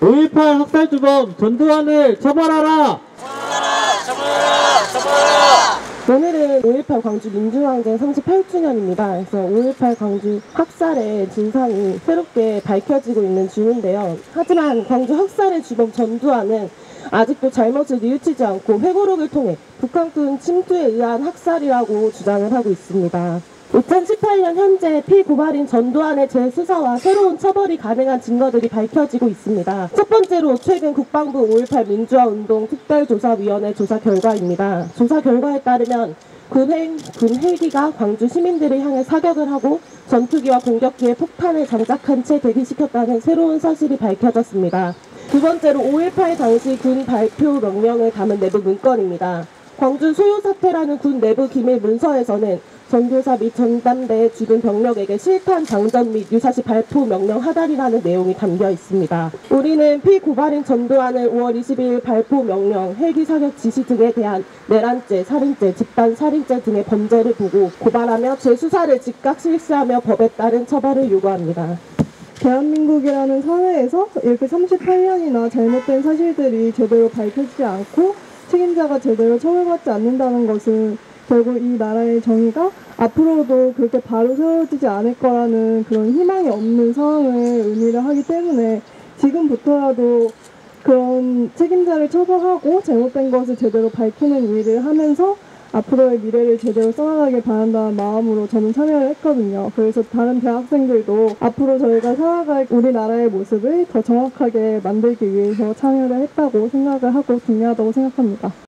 5.18 학살주범 전두환을 처벌하라! 오늘은 5.18 광주 민주항쟁 38주년입니다. 그래서 5.18 광주 학살의 진상이 새롭게 밝혀지고 있는 중인데요. 하지만 광주 학살의 주범 전두환은 아직도 잘못을 뉘우치지 않고 회고록을 통해 북한군 침투에 의한 학살이라고 주장을 하고 있습니다. 2018년 현재 피고발인 전두환의 재수사와 새로운 처벌이 가능한 증거들이 밝혀지고 있습니다. 첫 번째로 최근 국방부 5.18 민주화운동 특별조사위원회 조사 결과입니다. 조사 결과에 따르면 군 헬기가 광주 시민들을 향해 사격을 하고 전투기와 공격기에 폭탄을 장착한 채 대기시켰다는 새로운 사실이 밝혀졌습니다. 두 번째로 5.18 당시 군 발표 명령을 담은 내부 문건입니다. 광주 소요사태라는 군 내부 기밀 문서에서는 전교사 및 전담대 주둔 병력에게 실탄 장전 및 유사시 발포 명령 하달이라는 내용이 담겨 있습니다. 우리는 피고발인 전두환을 5월 22일 발포 명령, 헬기 사격 지시 등에 대한 내란죄, 살인죄, 집단 살인죄 등의 범죄를 보고 고발하며 재수사를 즉각 실시하며 법에 따른 처벌을 요구합니다. 대한민국이라는 사회에서 이렇게 38년이나 잘못된 사실들이 제대로 밝혀지지 않고 책임자가 제대로 처벌받지 않는다는 것은 결국 이 나라의 정의가 앞으로도 그렇게 바로 세워지지 않을 거라는 그런 희망이 없는 상황을 의미를 하기 때문에 지금부터라도 그런 책임자를 처벌하고 잘못된 것을 제대로 밝히는 일을 하면서 앞으로의 미래를 제대로 써나가길 바란다는 마음으로 저는 참여를 했거든요. 그래서 다른 대학생들도 앞으로 저희가 살아갈 우리나라의 모습을 더 정확하게 만들기 위해서 참여를 했다고 생각을 하고 중요하다고 생각합니다.